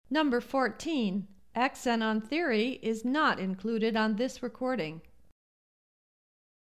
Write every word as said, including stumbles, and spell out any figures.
Number fourteen. Accent on theory is not included on this recording.